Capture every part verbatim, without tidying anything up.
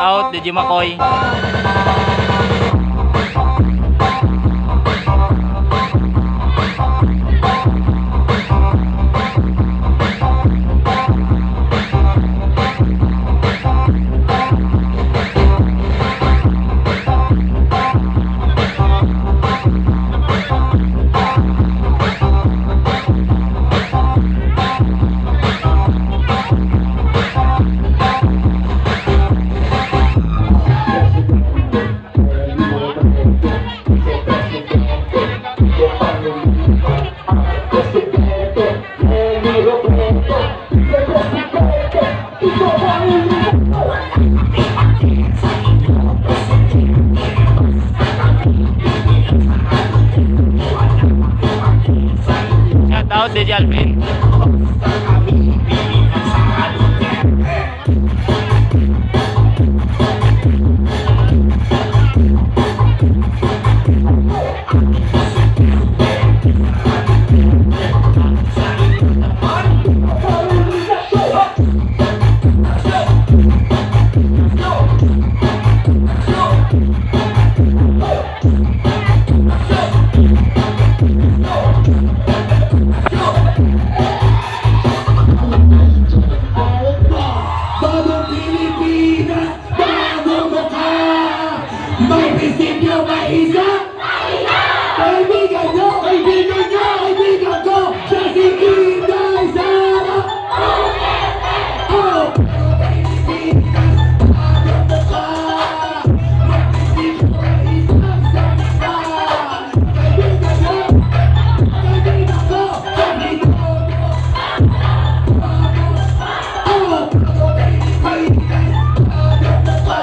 out, D J Makoy. Shout out D J Alvin. May prinsipyo ba isa? Kaibigan nyo, kaibigan nyo, kaibigan ko, siya si Inday Sara. Oh! Pilipinas, agad mo ka. May prinsipyo ba isang salita? Kaibigan nyo, kaibigan ko, kaibigan ko. Oh! Pilipinas, agad mo ka.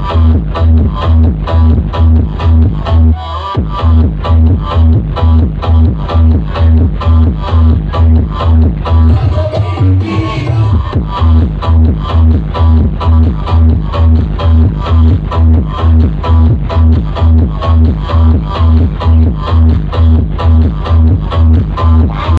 Thank you.